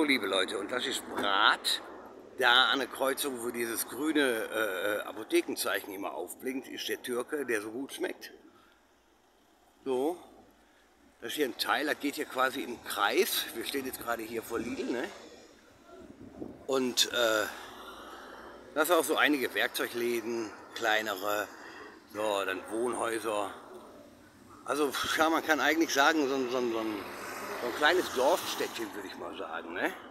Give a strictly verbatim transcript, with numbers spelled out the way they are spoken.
liebe Leute, und das ist Brat. Da an der Kreuzung, wo dieses grüne äh, Apothekenzeichen immer aufblinkt, ist der Türke, der so gut schmeckt. So, das ist hier ein Teil, das geht hier quasi im Kreis. Wir stehen jetzt gerade hier vor Lidl, ne? Und äh, das sind auch so einige Werkzeugläden, kleinere, so, dann Wohnhäuser. Also ja, man kann eigentlich sagen, so, so, so, ein, so ein kleines Dorfstädtchen, würde ich mal sagen, ne?